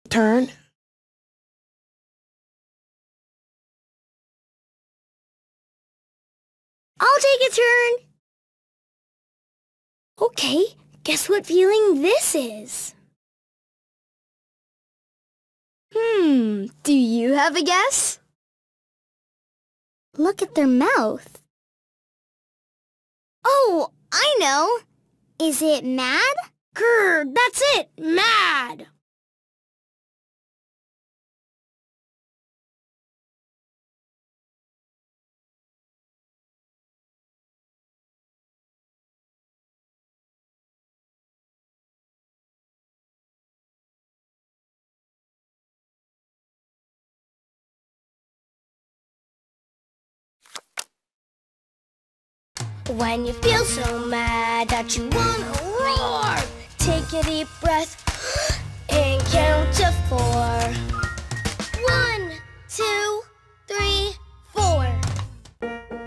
turn. I'll take a turn. Okay, guess what feeling this is? Do you have a guess? Look at their mouth. Oh, I know. Is it mad? Grr, that's it, mad. When you feel so mad that you wanna roar, take a deep breath and count to 4. 1, 2, 3, 4.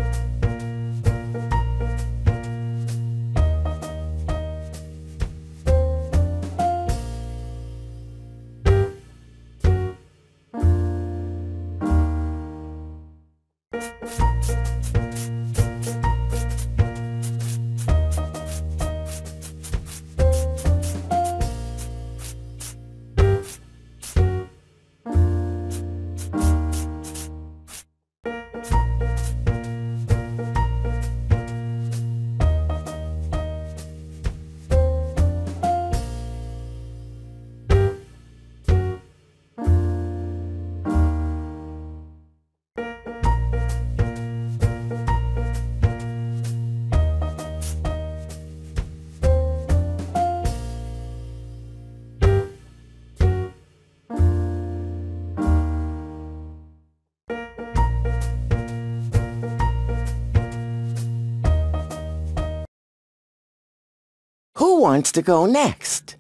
Who wants to go next?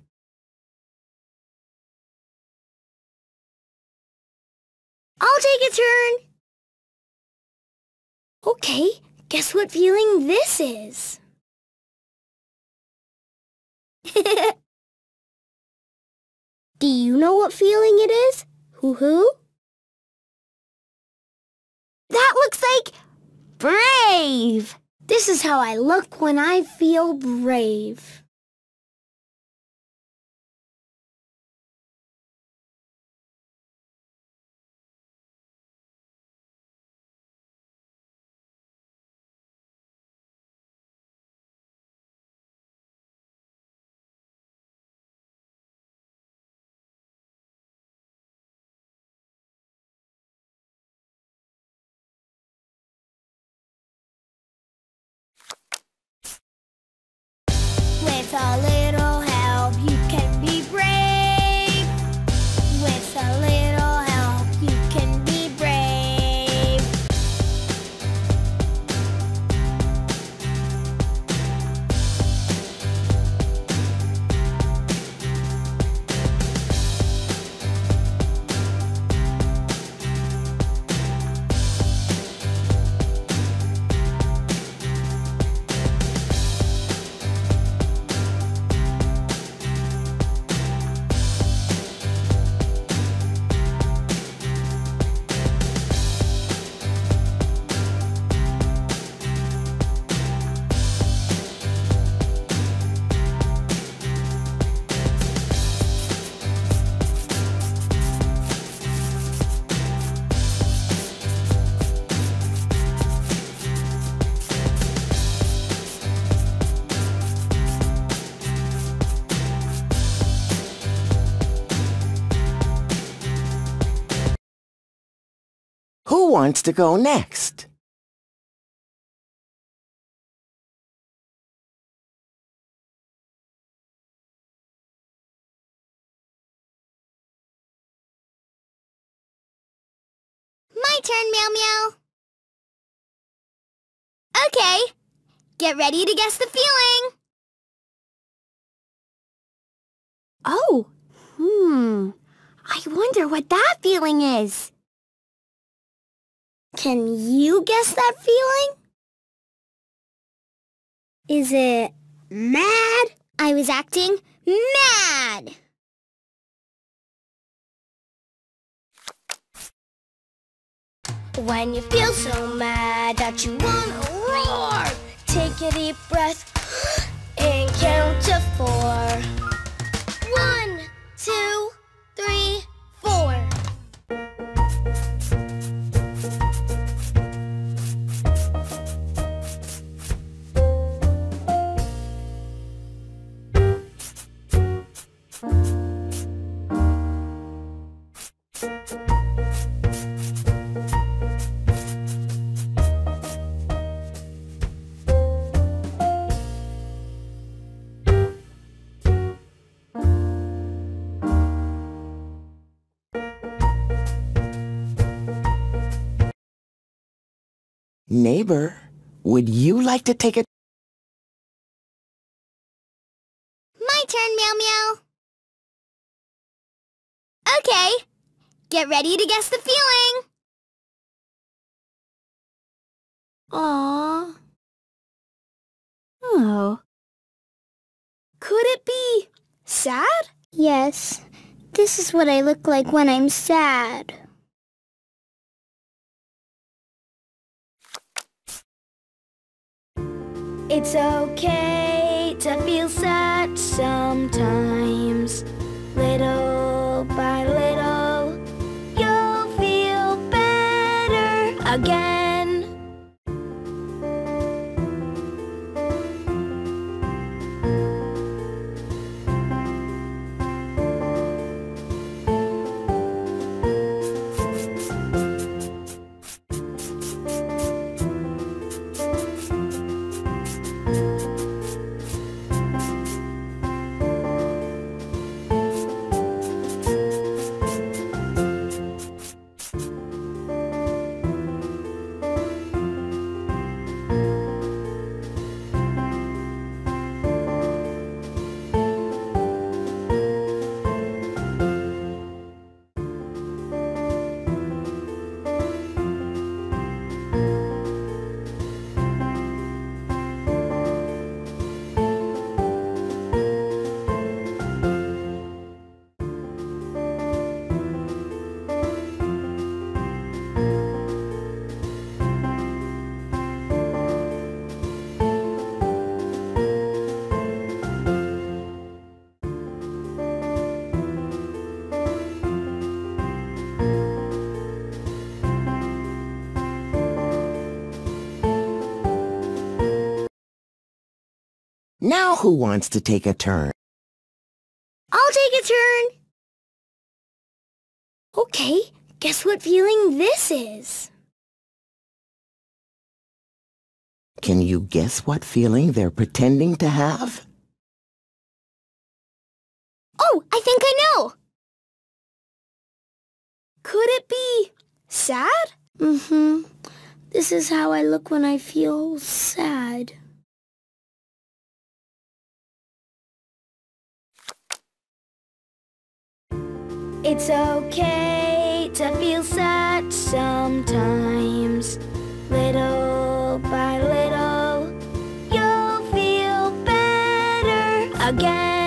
I'll take a turn. Okay, guess what feeling this is? Do you know what feeling it is? Hoo-hoo? That looks like brave. This is how I look when I feel brave. With a little help, you can be brave. With a little help, you can be brave. Who wants to go next? My turn, Meow Meow. Okay, get ready to guess the feeling. Oh, I wonder what that feeling is. Can you guess that feeling? Is it mad? I was acting mad. When you feel so mad that you wanna roar, take a deep breath and count to 4. 1, 2, 3, 4. Neighbor, would you like to take a... My turn, Meow Meow. Okay, get ready to guess the feeling. Aww. Oh. Could it be sad? Yes, this is what I look like when I'm sad. It's okay to feel sad sometimes. Little by little, you'll feel better again. Now who wants to take a turn? I'll take a turn. Okay, guess what feeling this is? Can you guess what feeling they're pretending to have? Oh, I think I know. Could it be sad? Mm-hmm. This is how I look when I feel sad. It's okay to feel sad sometimes. Little by little, you'll feel better again.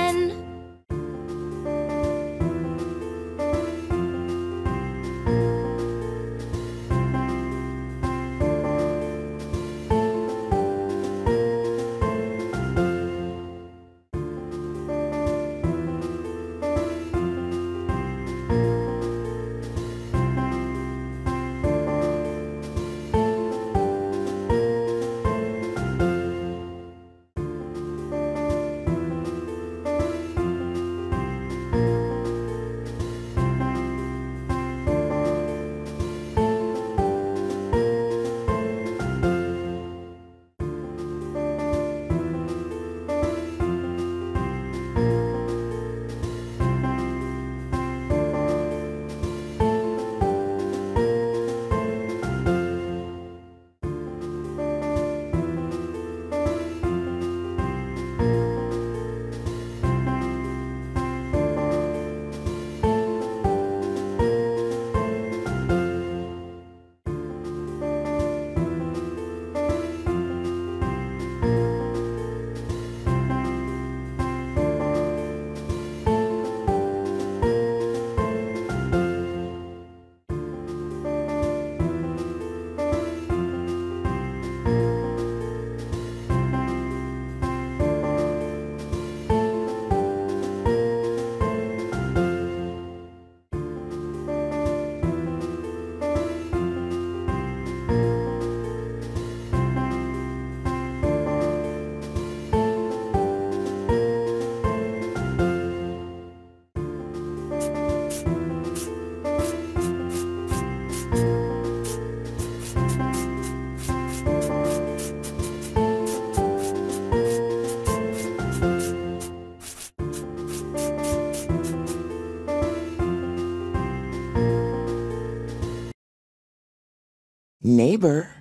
Neighbor,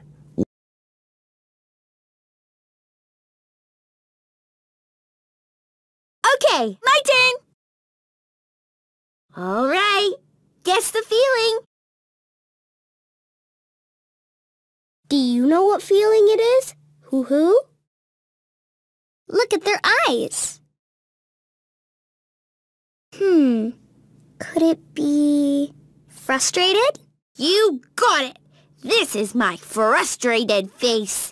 Okay, my turn. All right, guess the feeling. Do you know what feeling it is? Hoo-hoo? Look at their eyes. Could it be frustrated? You got it. This is my frustrated face.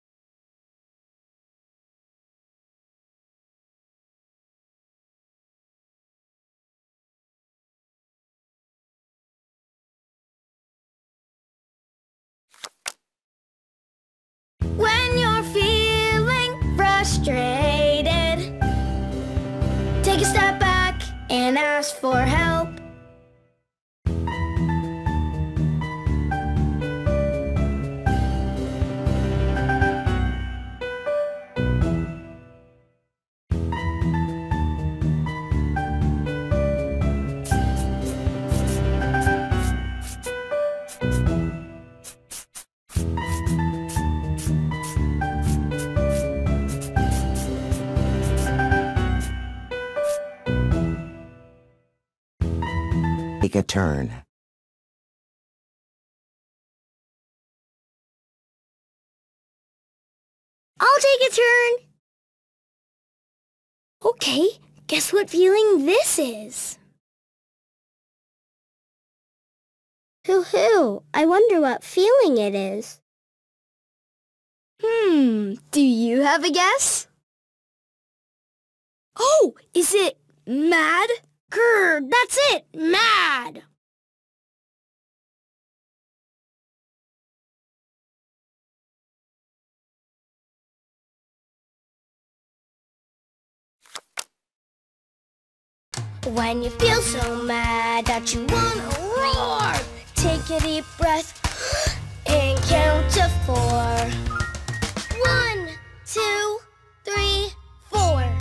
When you're feeling frustrated, take a step back and ask for help. take a turn. I'll take a turn. Okay, guess what feeling this is? Hoo-hoo, I wonder what feeling it is. Do you have a guess? Oh, is it mad? Grr, that's it, mad. When you feel so mad that you wanna roar, take a deep breath and count to 4. 1, 2, 3, 4.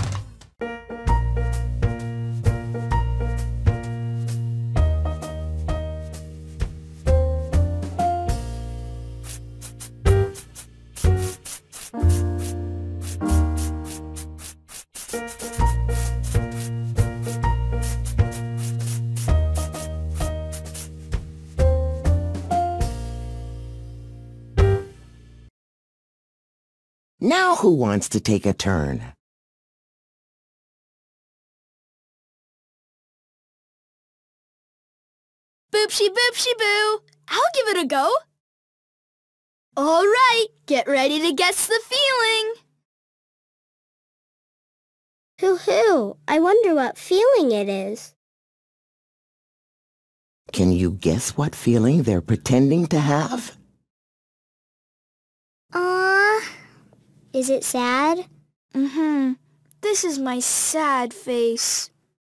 Now who wants to take a turn? Boopsie boopsie boo! I'll give it a go. All right, get ready to guess the feeling. Hoo-hoo, I wonder what feeling it is. Can you guess what feeling they're pretending to have? Is it sad? This is my sad face.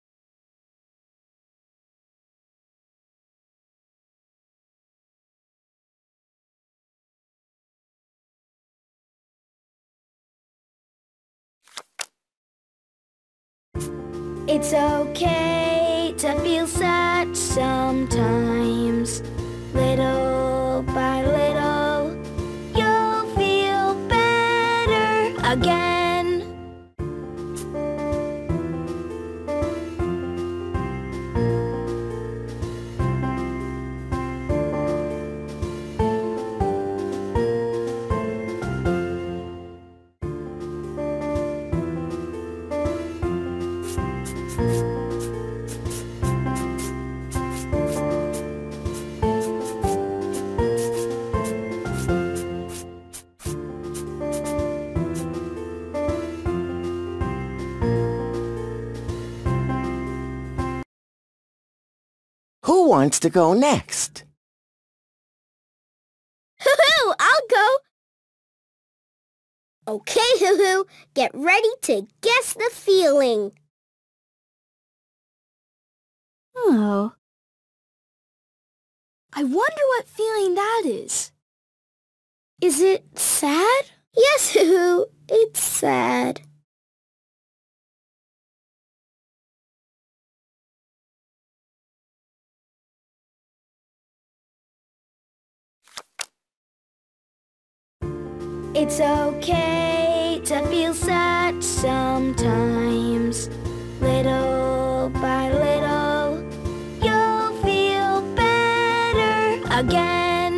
It's okay to feel sad sometimes. Little by little, you'll feel better again. Who wants to go next? Hoo-hoo, I'll go. Okay, Hoo-hoo, get ready to guess the feeling. Oh. I wonder what feeling that is. Is it sad? Yes, Hoo-hoo, it's sad. It's okay to feel sad sometimes. Little by little, you'll feel better again.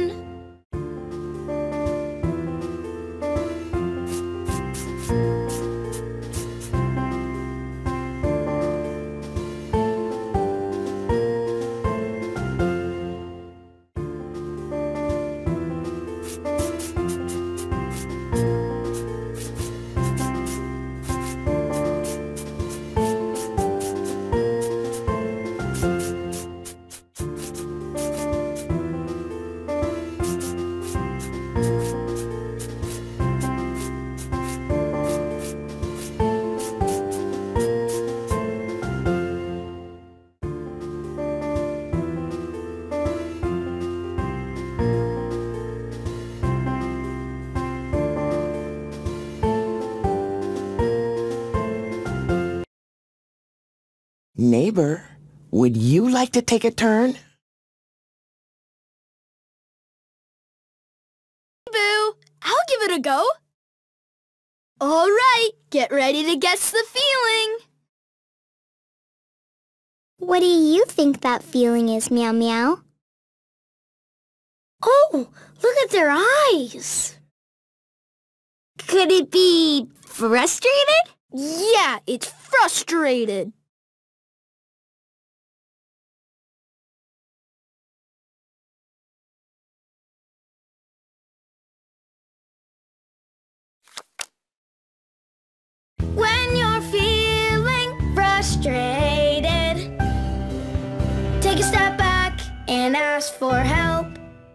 Neighbor, would you like to take a turn? Boo! I'll give it a go. All right, get ready to guess the feeling. What do you think that feeling is, Meow Meow? Oh, look at their eyes. Could it be frustrated? Yeah, it's frustrated. When you're feeling frustrated, take a step back and ask for help.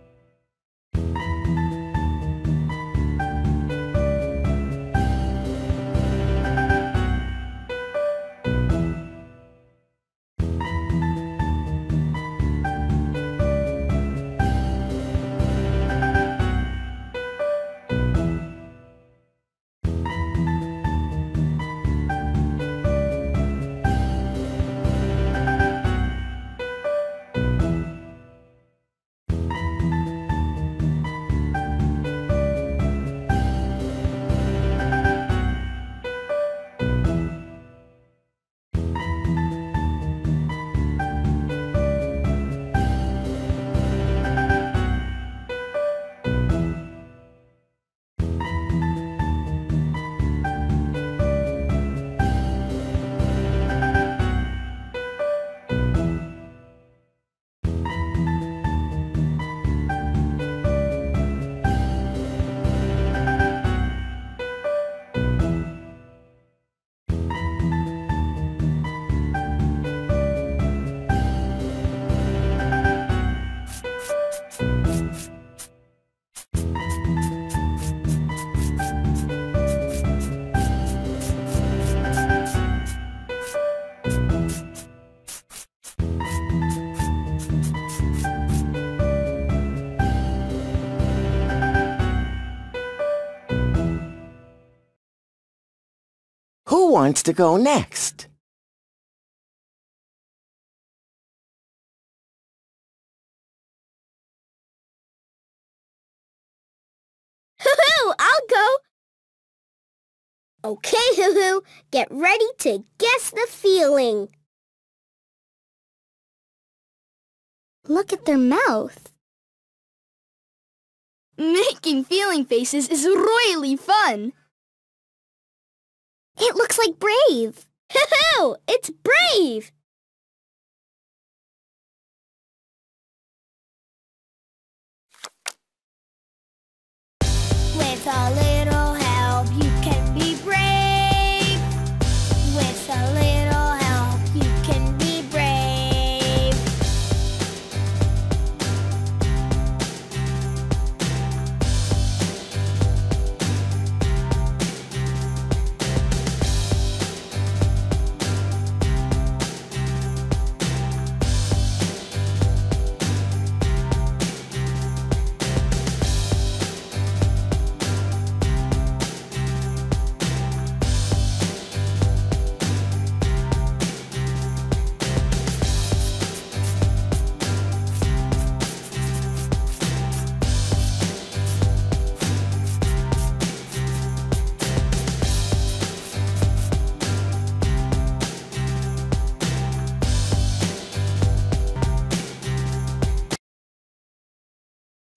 Who wants to go next? Hoo-hoo, I'll go. Okay, Hoo-hoo, get ready to guess the feeling. Look at their mouth. Making feeling faces is really fun. It looks like Brave. Hoo-hoo, it's Brave. With a little help, you can be brave. With a little help, you can be brave.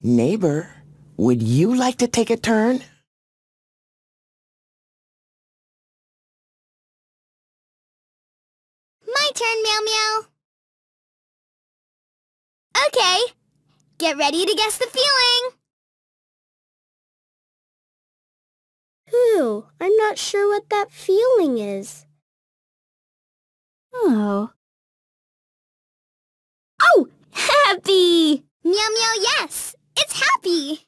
Neighbor, would you like to take a turn? My turn, Meow Meow. Okay, get ready to guess the feeling. Ooh, I'm not sure what that feeling is. Oh, happy! Meow Meow, yes, it's happy.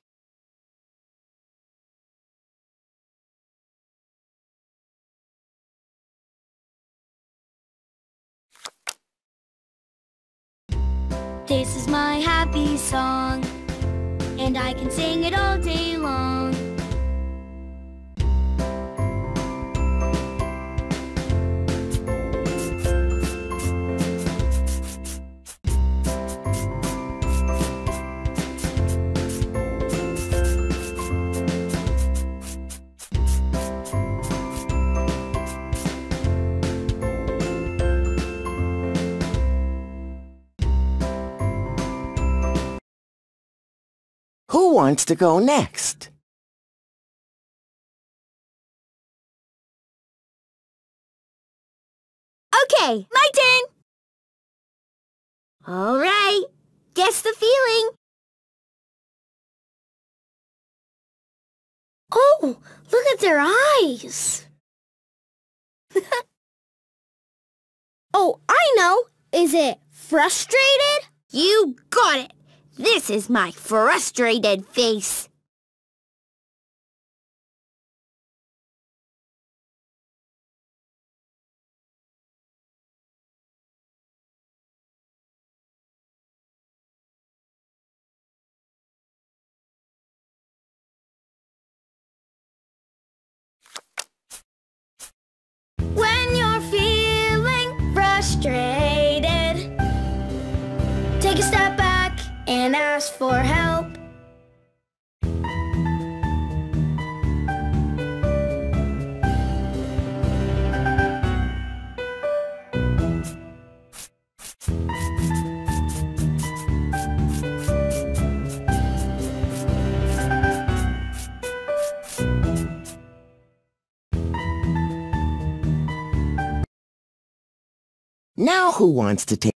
This is my happy song, and I can sing it all day long. Who wants to go next? Okay, my turn. All right, guess the feeling. Oh, look at their eyes. Oh, I know. Is it frustrated? You got it. This is my frustrated face. When you're feeling frustrated, take a step back and ask for help. Now who wants to take